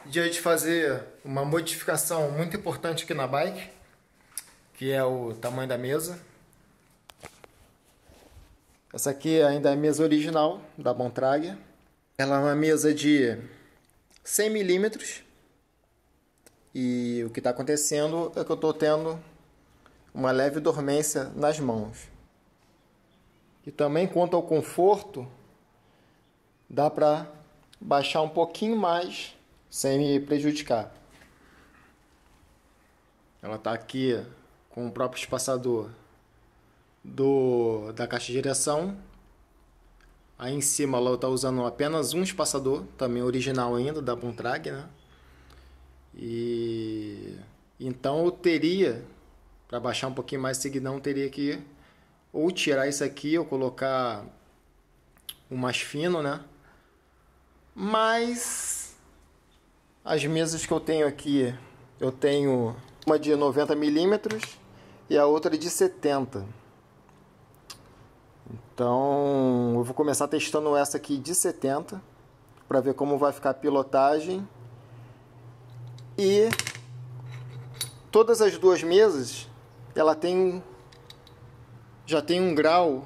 Dia de fazer uma modificação muito importante aqui na bike, que é o tamanho da mesa. Essa aqui ainda é a mesa original da Bontrager. Ela é uma mesa de 100 milímetros e o que está acontecendo é que eu estou tendo uma leve dormência nas mãos. E também quanto ao conforto, dá para baixar um pouquinho mais sem me prejudicar. Ela está aqui com o próprio espaçador da caixa de direção. Aí em cima ela está usando apenas um espaçador, também original ainda, da Bontrager, né? E então eu teria, para baixar um pouquinho mais seguidão, teria que ou tirar isso aqui ou colocar um mais fino, né? Mas as mesas que eu tenho aqui, eu tenho uma de 90 milímetros e a outra de 70. Então eu vou começar testando essa aqui de 70 para ver como vai ficar a pilotagem. E todas as duas mesas ela já tem um grau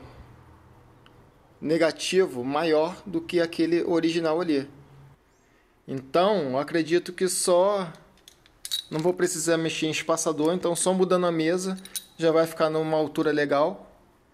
negativo maior do que aquele original ali. Então eu acredito que não vou precisar mexer em espaçador, então só mudando a mesa já vai ficar numa altura legal.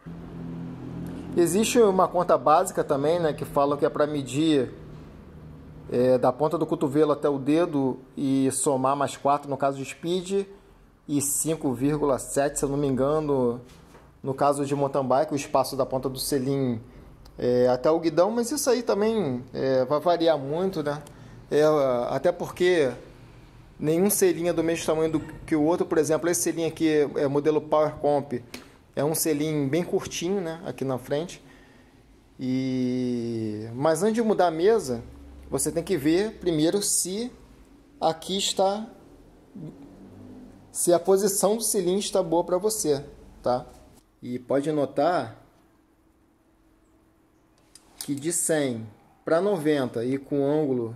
Existe uma conta básica também, né, que fala que é para medir da ponta do cotovelo até o dedo e somar mais 4 no caso de speed e 5,7, se eu não me engano, no caso de mountain bike, o espaço da ponta do selim até o guidão, mas isso aí também vai variar muito, né? Até porque nenhum selim é do mesmo tamanho que o outro. Por exemplo, esse selim aqui é modelo Power Comp, é um selim bem curtinho, né, aqui na frente. Mas antes de mudar a mesa, você tem que ver primeiro se aqui está, se a posição do selim está boa para você, tá? E pode notar que de 100 para 90 e com ângulo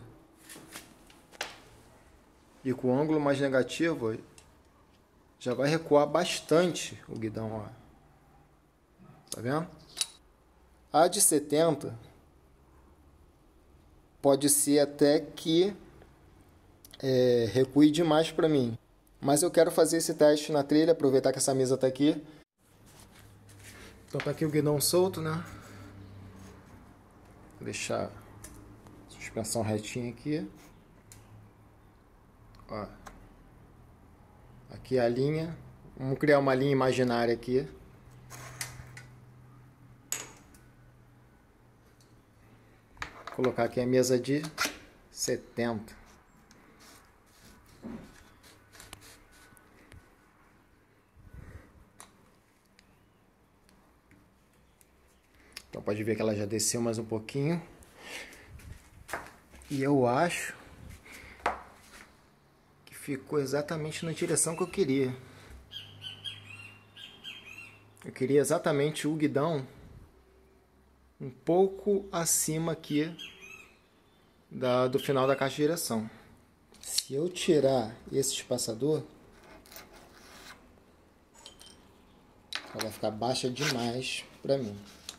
mais negativo, já vai recuar bastante o guidão, ó. Tá vendo? A de 70 pode ser até que recue demais para mim. Mas eu quero fazer esse teste na trilha, aproveitar que essa mesa está aqui. Então tá aqui o guidão solto, né? Vou deixar a suspensão retinha aqui. Ó. Aqui a linha. Vamos criar uma linha imaginária aqui. Vou colocar aqui a mesa de 70. Então pode ver que ela já desceu mais um pouquinho. E eu acho que ficou exatamente na direção que eu queria. Eu queria exatamente o guidão um pouco acima aqui do final da caixa de direção. Se eu tirar esse espaçador, ela vai ficar baixa demais para mim.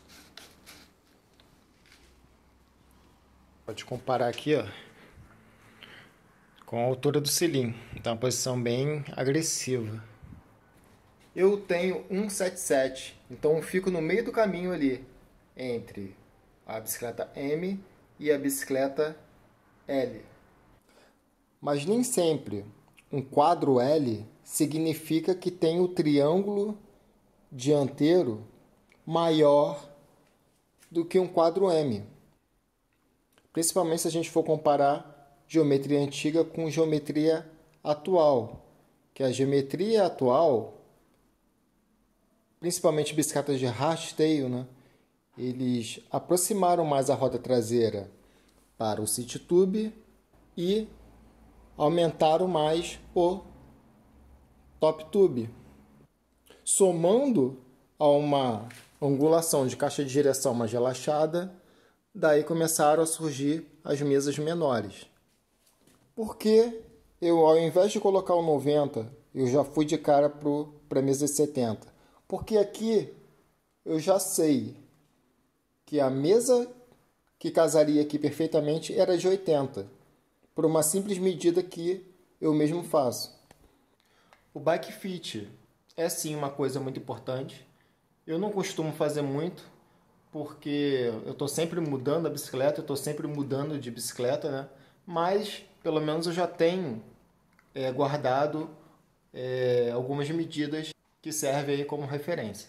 Pode comparar aqui, ó, com a altura do selim. Então, uma posição bem agressiva. Eu tenho 1,77, então eu fico no meio do caminho ali, entre a bicicleta M e a bicicleta L. Mas nem sempre um quadro L significa que tem o triângulo dianteiro maior do que um quadro M. Principalmente se a gente for comparar geometria antiga com geometria atual. Que a geometria atual, principalmente bicicletas de hardtail, né, eles aproximaram mais a roda traseira para o city tube e aumentaram mais o top tube, somando a uma angulação de caixa de direção mais relaxada. Daí começaram a surgir as mesas menores. Porque eu, ao invés de colocar o 90, eu já fui de cara para a mesa de 70. Porque aqui eu já sei que a mesa que casaria aqui perfeitamente era de 80, por uma simples medida que eu mesmo faço. O bike fit é sim uma coisa muito importante. Eu não costumo fazer muito, porque eu estou sempre mudando a bicicleta, eu estou sempre mudando de bicicleta, né? Mas pelo menos eu já tenho guardado algumas medidas que servem aí como referência.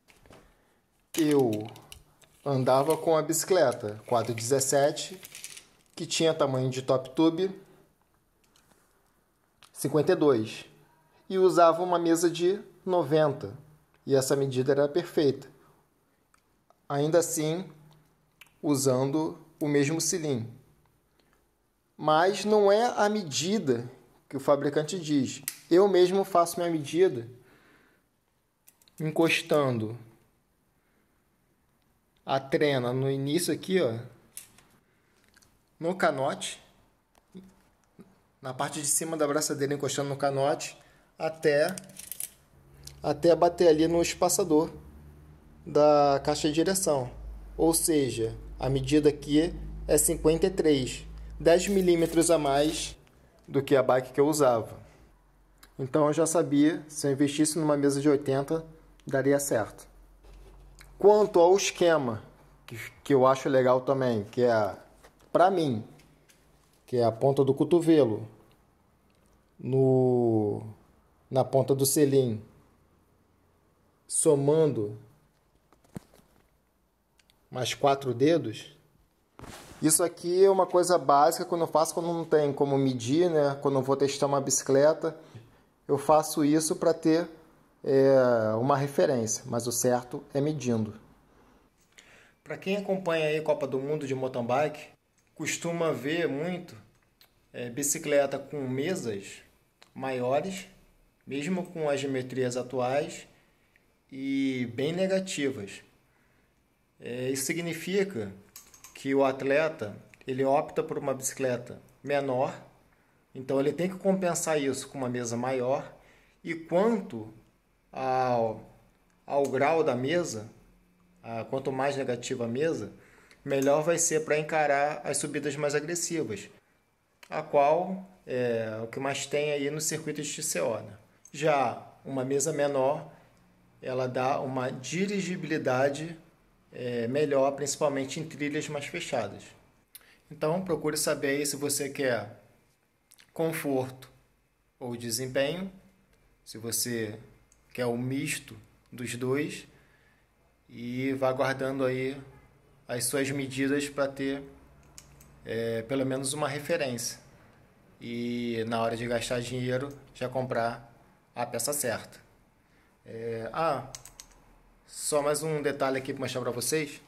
Eu andava com a bicicleta quadro 17, que tinha tamanho de top tube 52, e usava uma mesa de 90, e essa medida era perfeita. Ainda assim, usando o mesmo cilindro. Mas não é a medida que o fabricante diz. Eu mesmo faço minha medida encostando a trena no início aqui, ó, no canote, na parte de cima da braçadeira, encostando no canote, até bater ali no espaçador da caixa de direção. Ou seja, a medida aqui é 53, 10 milímetros a mais do que a bike que eu usava. Então eu já sabia, se eu investisse numa mesa de 80, daria certo. Quanto ao esquema, que eu acho legal também, que é, para mim, que é a ponta do cotovelo na ponta do selim, somando mais 4 dedos. Isso aqui é uma coisa básica quando eu faço, quando não tem como medir, né? Quando eu vou testar uma bicicleta, eu faço isso para ter uma referência, mas o certo é medindo. Para quem acompanha aí a Copa do Mundo de mountain bike, costuma ver muito bicicleta com mesas maiores, mesmo com as geometrias atuais, e bem negativas. Isso significa que o atleta ele opta por uma bicicleta menor, então ele tem que compensar isso com uma mesa maior. E quanto ao grau da mesa, quanto mais negativa a mesa, melhor vai ser para encarar as subidas mais agressivas, a qual é o que mais tem aí no circuito de TCO, né? Já uma mesa menor, ela dá uma dirigibilidade melhor, principalmente em trilhas mais fechadas. Então procure saber aí se você quer conforto ou desempenho, se você quer o misto dos dois, e vá guardando aí as suas medidas para ter pelo menos uma referência, e na hora de gastar dinheiro já comprar a peça certa. Só mais um detalhe aqui para mostrar para vocês,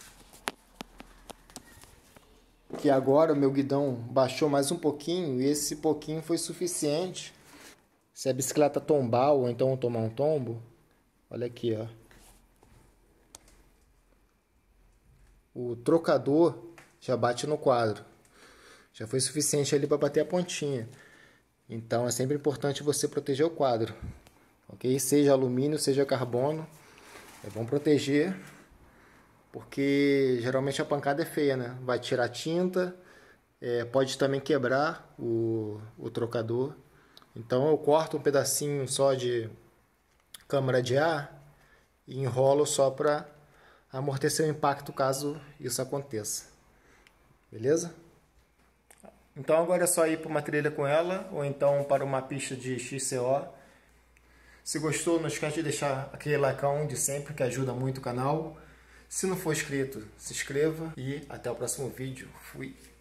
que agora o meu guidão baixou mais um pouquinho, e esse pouquinho foi suficiente. Se a bicicleta tombar ou então tomar um tombo, olha aqui, ó, o trocador já bate no quadro, já foi suficiente ali para bater a pontinha. Então é sempre importante você proteger o quadro, ok? Seja alumínio, seja carbono, é bom proteger, porque geralmente a pancada é feia, né? Vai tirar tinta, pode também quebrar o trocador. Então eu corto um pedacinho só de câmara de ar e enrolo só para amortecer o impacto caso isso aconteça. Beleza? Então agora é só ir para uma trilha com ela, ou então para uma pista de XCO. Se gostou, não esquece de deixar aquele like de sempre, que ajuda muito o canal. Se não for inscrito, se inscreva e até o próximo vídeo. Fui!